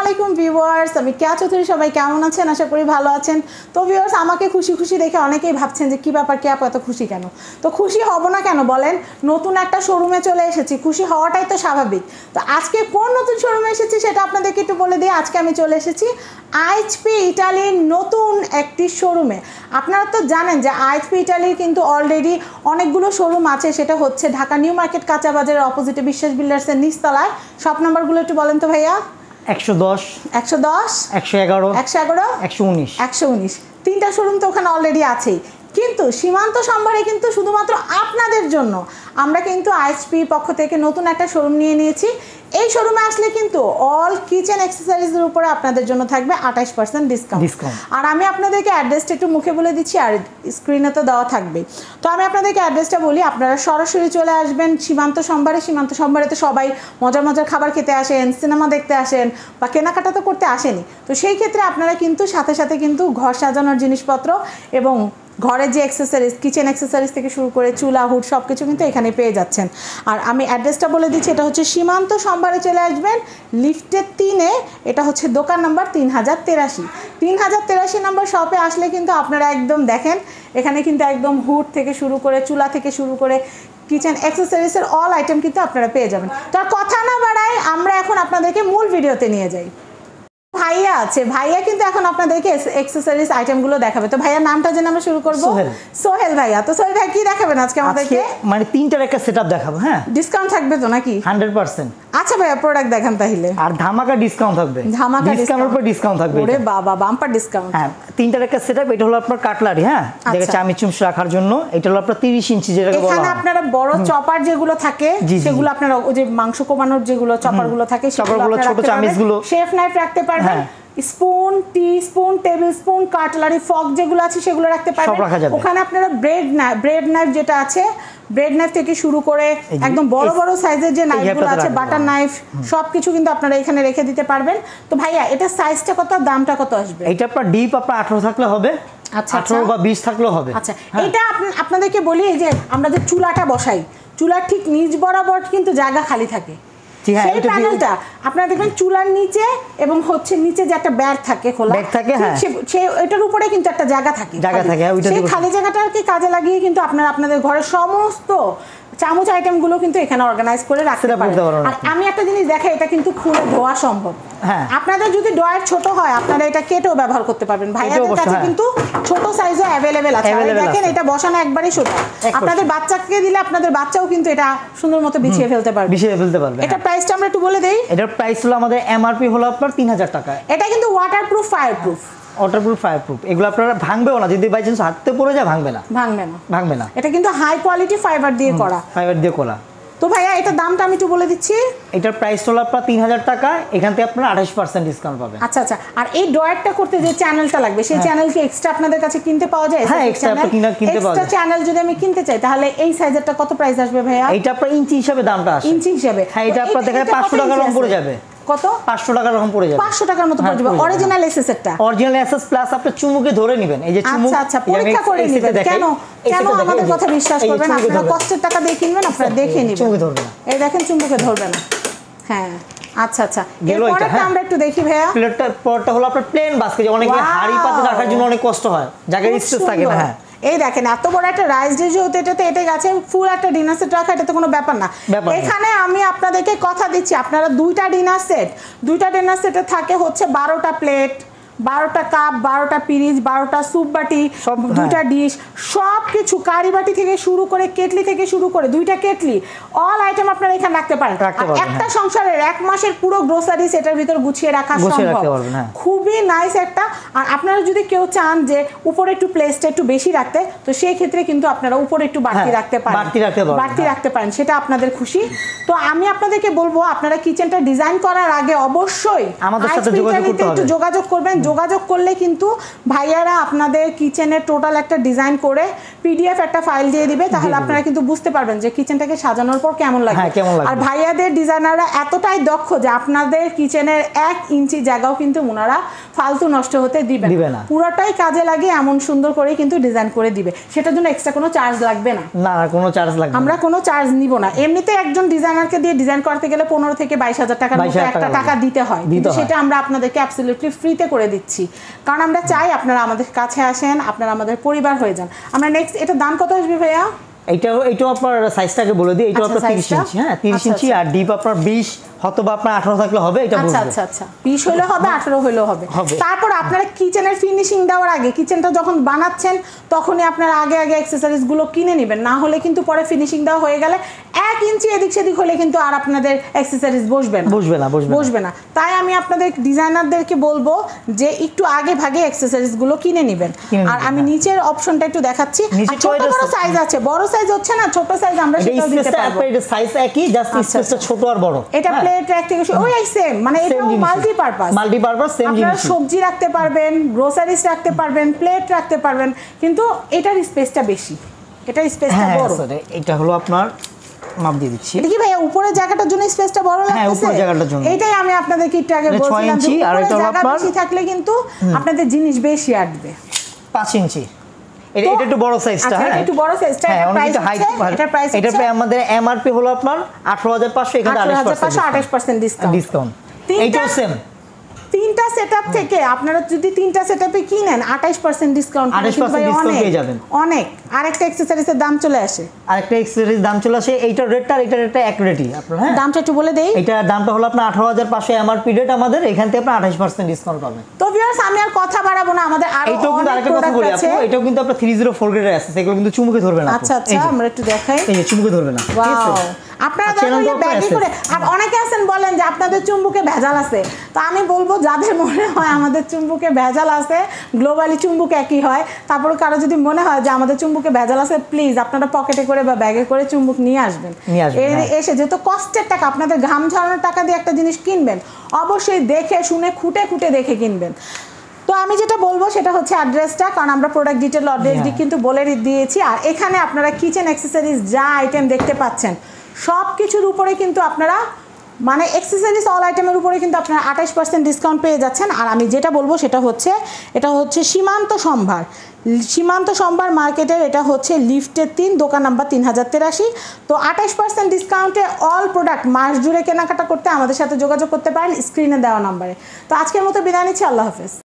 আলাইকুম ভিউয়ার্স, আমি কেয়া চৌধুরী। সবাই কেমন আছেন? আশা করি ভালো আছেন। তো ভিউয়ার্স, আমাকে খুশি খুশি দেখে অনেকেই ভাবছেন যে কী ব্যাপার, কেয়া এত খুশি কেন? তো খুশি হব না কেন বলেন? নতুন একটা শোরুমে চলে এসেছি, খুশি হওয়াটাই তো স্বাভাবিক। তো আজকে কোন নতুন শোরুমে এসেছি সেটা আপনাদেরকে একটু বলে দিই। আজকে আমি চলে এসেছি আইএইচপি ইটালির নতুন একটি শোরুমে। আপনারা তো জানেন যে আইএইচপি ইটালির কিন্তু অলরেডি অনেকগুলো শোরুম আছে। সেটা হচ্ছে ঢাকা নিউ মার্কেট কাঁচা বাজারের অপোজিটে বিশ্বাস বিল্ডার্সের নিচতলায়। শপ নাম্বারগুলো একটু বলেন তো ভাইয়া। 110 110 111 111 119 119 তিনটা শোরুম তো ওখানে অলরেডি আছেই। কিন্তু সীমান্ত সম্ভারে কিন্তু শুধুমাত্র আপনাদের জন্য আমরা কিন্তু আইএইচপি পক্ষ থেকে নতুন একটা শোরুম নিয়ে নিয়েছি। এই শোরুমে আসলে কিন্তু অল কিচেন অ্যাক্সেসরিজের উপরে আপনাদের জন্য থাকবে 28% ডিসকাউন্ট। আর আমি আপনাদেরকে অ্যাড্রেসটা একটু মুখে বলে দিচ্ছি, আর স্ক্রিনে তো দেওয়া থাকবে। তো আমি আপনাদেরকে অ্যাড্রেসটা বলি, আপনারা সরাসরি চলে আসবেন সীমান্ত সম্ভারে। সীমান্ত সম্ভারে তো সবাই মজার মজার খাবার খেতে আসেন, সিনেমা দেখতে আসেন, বা কেনাকাটা তো করতে আসেনি। তো সেই ক্ষেত্রে আপনারা কিন্তু সাথে সাথে কিন্তু ঘর সাজানোর জিনিসপত্র এবং ঘরের যে অ্যাক্সেসরিজ, কিচেন অ্যাক্সেসরিজ থেকে শুরু করে চুলা হুড সব কিছু কিন্তু এখানে পেয়ে যাচ্ছেন। আর আমি অ্যাড্রেসটা বলে দিচ্ছি, এটা হচ্ছে সীমান্ত সম্ভারে চলে আসবেন লিফটের 3-এ। এটা হচ্ছে দোকান নাম্বার 3083। 3083 নম্বর শপে আসলে কিন্তু আপনারা একদম দেখেন এখানে কিন্তু একদম হুড থেকে শুরু করে চুলা থেকে শুরু করে কিচেন অ্যাক্সেসরিজের অল আইটেম কিন্তু আপনারা পেয়ে যাবেন। তো আর কথা না বাড়াই, আমরা এখন আপনাদেরকে মূল ভিডিওতে নিয়ে যাই। ভাইয়া আছে, ভাইয়া কিন্তু এখন আপনাদেরকে অ্যাক্সেসরিজ আইটেমগুলো দেখাবে। তো ভাইয়ার নামটা জেনে আমরা শুরু করব। সোহেল ভাইয়া। তো সোহেল ভাই কি দেখাবেন আজকে আমাদেরকে? মানে তিনটার একটা সেটআপ দেখাবো। হ্যাঁ, ডিসকাউন্ট থাকবে তো নাকি? 100%। আচ্ছা ভাইয়া, প্রোডাক্ট দেখান তাহলে। আর ধামাকা ডিসকাউন্ট থাকবে। ধামাকা ডিসকাউন্টের উপর ডিসকাউন্ট থাকবে। ওরে বাবা, বাম্পার ডিসকাউন্ট। হ্যাঁ, তিনটার একটা সেটআপ। এটা হলো আপনার কাটলারি। হ্যাঁ, যেটা চামি চুমচ রাখার জন্য। এটা হলো আপনার 30 ইঞ্চি, যেটাকে বলা হয়। এখানে আপনারা বড় চপার যেগুলো থাকে সেগুলো আপনারা, ওই যে মাংস কোবানোর যেগুলো চপারগুলো থাকে সেগুলো, ছোট চামিচগুলো, শেফ নাইফ রাখতে পারবেন। Spoon, tea spoon, table spoon, cutlery, fork যেগুলো আছে সেগুলো রাখতে পারবেন। ওখানে আপনারা ব্রেড নাইফ যেটা আছে, ব্রেড নাইফ থেকে শুরু করে একদম বড় বড় সাইজের যে নাইফগুলো আছে, বাটার নাইফ, সবকিছু কিন্তু আপনারা এখানে রেখে দিতে পারবেন। তো ভাইয়া, এটা সাইজটা কত, দামটা কত আসবে? এটা আপনার ডিপ আপনার 18 থাকলে হবে। আচ্ছা, 18 বা 20 থাকলেও হবে। আচ্ছা, এটা আপনাদেরকে বলি, এই যে আমরা যে চুলাটা বসাই, চুলার ঠিক নিচ বরাবর কিন্তু জায়গা খালি থাকে। সেই প্যানেলটা আপনারা দেখবেন চুলার নিচে, এবং হচ্ছে নিচে যে একটা ব্যাগ থাকে, খোলা ব্যাগ থাকে, সেই এটার উপরে কিন্তু একটা জায়গা থাকে। সেই খালি জায়গাটাকে কাজে লাগিয়ে কিন্তু আপনারা আপনাদের ঘরের সমস্ত চামচ আইটেমগুলো কিন্তু এখানে অর্গানাইজ করে রাখতে পারেন। আর আমি একটা জিনিস দেখাই, এটা কিন্তু খুলে ধোয়া সম্ভব। আপনাদের যদি ড্রয়ার ছোট হয়, আপনারা এটা কেটেও ব্যবহার করতে পারবেন। ভাইয়াদের কাছে কিন্তু ছোট সাইজও অ্যাভেলেবেল আছে। দেখেন, এটা বসানো একবারই সোজা। আপনাদের বাচ্চাকে দিলে আপনাদের বাচ্চাও কিন্তু এটা সুন্দর মতো বিছিয়ে ফেলতে পারবে। এটা প্রাইসটা আমরা একটু বলে দেই। এটার প্রাইস হলো, আমাদের এমআরপি হলো আপনার 3000 টাকা। এটা কিন্তু ওয়াটারপ্রুফ, ফায়ারপ্রুফ। ফায়ারপ্রুফ। এগুলো আপনারা ভাঙবেও না, যদি বাই চান্স হাতে পড়ে যায় ভাঙবে না। এটা কিন্তু হাই কোয়ালিটি ফাইবার দিয়ে করা। তো ভাইয়া, এটা দামটা আমি একটু বলে দিচ্ছি। এটার প্রাইস হলো আপনার 3000 টাকা। এখান থেকে আপনারা 28% ডিসকাউন্ট পাবেন। আচ্ছা। আর এই ড্রয়ারটা করতে যে চ্যানেলটা লাগবে, সেই চ্যানেল কি এক্সট্রা আপনাদের কাছে কিনতে পাওয়া যায়? হ্যাঁ, এক্সট্রা কিনতে পাওয়া যায়। এক্সট্রা চ্যানেল যদি আমি কিনতে চাই, তাহলে এই সাইজেরটা কত প্রাইস আসবে ভাইয়া? এটা আপনার ইঞ্চি হিসাবে দামটা আসে। ইঞ্চি হিসাবে? হ্যাঁ, এটা আপনার দেখেন 500 টাকা রকম পড়ে যাবে। কত? 500 টাকা রকম পড়ে যাবে। 500 টাকার মতো পড়ে যাবে। অরিজিনাল এসএসটা, অরিজিনাল এসএস প্লাস আপনি চুমুকে ধরে নেবেন। এই যে চুমুক, আচ্ছা, পরীক্ষা করে নেবেন। কেন আমাদের কথা বিশ্বাস করবেন? আপনারা কষ্টের টাকা দিয়ে কিনবেন, আপনারা দেখে নেবেন। চুমুকে ধরবে না। এই দেখেন, চুমুকে ধরবে না। হ্যাঁ, আচ্ছা। এরপরটা আমরা একটু দেখি ভাইয়া। প্লেটটার পরটা হলো আপনার প্লেন বাস্কেট। অনেকে হাড়ি পাতে রাখার জন্য অনেক কষ্ট হয়, জায়গায় স্পেস থাকে না। হ্যাঁ, এই দেখেন, এত বড় একটা রাইস ডিশ হতে এটাতে গেছে ফুল একটা ডিনার সেট রাখা, এটা তো কোনো ব্যাপার না। এখানে আমি আপনাদেরকে কথা দিচ্ছি, আপনারা দুইটা ডিনার সেটে থাকে হচ্ছে 12টা প্লেট, 12টা কাপ, 12টা পিরিচ, 12টা স্যুপ বাটি, 2টা ডিশ, সব কিছু, কারি বাটি থেকে শুরু করে কেটলি থেকে শুরু করে 2টা কেটলি, অল আইটেম আপনারা এখানে রাখতে পারেন। একটা সংসারের 1 মাসের পুরো গ্রোসারিজ এটার ভিতর গুছিয়ে রাখা সম্ভব। খুবই নাইস একটা। আর আপনারা যদি কেউ চান যে উপরে একটু প্লেসটা একটু বেশি রাখতে, তো সেই ক্ষেত্রে কিন্তু আপনারা উপরে একটু বাড়তি রাখতে পারেন, সেটা আপনাদের খুশি। তো আমি আপনাদেরকে বলবো, আপনারা কিচেনটা ডিজাইন করার আগে অবশ্যই আমাদের সাথে যোগাযোগ করবেন। যোগাযোগ করলে কিন্তু ভাইয়ারা আপনাদের কিচেনের টোটাল একটা ডিজাইন করে পিডিএফ একটা ফাইল দিয়ে দিবে, তাহলে আপনারা কিন্তু বুঝতে পারবেন যে কিচেনটাকে সাজানোর পর কেমন লাগে। আর ভাইয়াদের ডিজাইনাররা এতটাই দক্ষ যে আপনাদের কিচেনের 1 ইঞ্চি জায়গাও কিন্তু ওনারা ফালতু নষ্ট হতে দিবে না, পুরোটাই কাজে লাগে এমন সুন্দর করে কিন্তু ডিজাইন করে দিবে। সেটার জন্য এক্সট্রা কোনো চার্জ লাগবে না, কোনো চার্জ লাগবে না, আমরা কোনো চার্জ নিব না। এমনিতে একজন ডিজাইনারকে দিয়ে ডিজাইন করতে গেলে 15 থেকে 22,000 টাকার মতো একটা টাকা দিতে হয়, কিন্তু সেটা আমরা আপনাদেরকে অ্যাবসলিউটলি ফ্রিতে করে দিচ্ছি, কারণ আমরা চাই আপনারা আমাদের কাছে আসেন, আপনারা আমাদের পরিবার হয়ে যান। আমরা নেক্সট এটা দাম কত আসবে ভাইয়া? এইটাও আপনার সাইজটাকে বলে দিই, এইটাও আপনার 30 ইঞ্চি, হ্যাঁ 30 ইঞ্চি, আর ডিপ আপনার 20 অথবা আপনার 18 থাকলে হবে, এটা বলবো। আচ্ছা 20 হলে হবে, 18 হলেও হবে। তারপর আপনারা কিচেনের ফিনিশিং দেওয়ার আগে, কিচেনটা যখন বানাচ্ছেন তখনই আপনারা আগে অ্যাকসেসরিজ গুলো কিনে নেবেন, না হলে কিন্তু পরে ফিনিশিং দেওয়া হয়ে গেলে 1 ইঞ্চি এদিক সেদিক হলে কিন্তু আর আপনাদের অ্যাকসেসরিজ বসবে না। তাই আমি আপনাদের ডিজাইনারদেরকে বলবো যে একটু আগে ভাগে অ্যাকসেসরিজ গুলো কিনে নেবেন। আর আমি নিচের অপশনটা একটু দেখাচ্ছি, ছোট বড় সাইজ আছে, বড় সাইজ হচ্ছে না, ছোট সাইজ আমরা সেটাও দিতে পারবো। এটা সাইজ একই, জাস্ট স্পেসটা ছোট আর বড়। এটা প্লেট রাখতে ওই সেম, মানে এটা মাল্টিপারপাস সেম জিনিস। আপনারা সবজি রাখতে পারবেন, গ্রোসারিজ রাখতে পারবেন, প্লেট রাখতে পারবেন, কিন্তু এটার স্পেসটা বেশি, এটার স্পেসটা বড়। এটা হলো আপনার মাপ দিয়ে দিচ্ছি। এটা কি ভাইয়া উপরের জায়গাটার জন্য স্পেসটা বড় লাগছে? হ্যাঁ, উপরের জায়গাটার জন্য। এটাই আমি আপনাদেরকে একটু আগে বলছিলাম যে আর এটা হলো আপনার বেশি থাকলে কিন্তু আপনাদের জিনিস বেশি আসবে। 5 ইঞ্চি। এটা একটু বড় সাইজটা, হ্যাঁ একটু বড় সাইজটা। এটা প্রাইস এটা আমাদের এমআরপি হলো আপনার 18,500, এখানে 28% ডিসকাউন্ট। এইটাও সেম। 3টা সেটআপ থেকে আপনারা যদি 3টা সেটআপে কিনেন 28% ডিসকাউন্ট পেয়ে যাবেন। অনেক। আরেকটা অ্যাকসেসরিজের দাম চলে আসে, এইটার রেটটা এইটার রেটটা এক রেটই আপনার। হ্যাঁ, দামটা একটু বলে দেই। এইটার দামটা হলো আপনার 18,500 এমআরপি রেট আমাদের, এখান থেকে আপনি 28% ডিসকাউন্ট পাবেন। তো ভিউয়ার্স আমি আর কথা বাড়াবো না, আমাদের আরো আরেকটা কথা বলি আপু, এটাও কিন্তু আপনার 304 গ্রেডের আছে, সেগুলো কিন্তু চুমুকে ধরবে না। আচ্ছা আমরা একটু দেখাই। এই যে চুমুকে ধরবে না, ঠিক আছে? আপনারা দেখলে ব্যাগই করে অনেকে আছেন বলেন যে আপনাদের চুম্বুকে ভেজাল আছে, তো আমি বলবো যাদের মনে হয় আমাদের চুম্বুকে ভেজাল আছে, গ্লোবালি চুম্বুক একই হয়, তারপর কারো যদি মনে হয় যে আমাদের চুম্বুকে ভেজাল আছে, প্লিজ আপনারা পকেটে করে বা ব্যাগে করে চুম্বুক নিয়ে আসবেন। এসে যেহেতু কষ্টের টাকা, আপনাদের ঘাম ঝরানোর টাকা দিয়ে একটা জিনিস কিনবেন, অবশ্যই দেখে শুনে খুঁটে দেখে কিনবেন। তো আমি যেটা বলবো সেটা হচ্ছে অ্যাড্রেসটা, কারণ আমরা প্রোডাক্ট ডিটেল অ্যাড্রেস কিন্তু বলে দিয়েছি। আর এখানে আপনারা কিচেন অ্যাক্সেসরিজ যা আইটেম দেখতে পাচ্ছেন সব কিছুর উপরে কিন্তু আপনারা মানে অ্যাক্সেসরিজ অল আইটেমের উপরে কিন্তু আপনারা 28% ডিসকাউন্ট পেয়ে যাচ্ছেন। আর আমি যেটা বলবো সেটা হচ্ছে এটা হচ্ছে সীমান্ত সম্ভার মার্কেটের, এটা হচ্ছে লিফটের 3, দোকান নাম্বার 3083। তো 28% ডিসকাউন্টে অল প্রোডাক্ট মাস জুড়ে কেনাকাটা করতে আমাদের সাথে যোগাযোগ করতে পারেন স্ক্রিনে দেওয়া নাম্বারে। তো আজকের মতো বিদায় নিচ্ছি, আল্লাহ হাফেজ।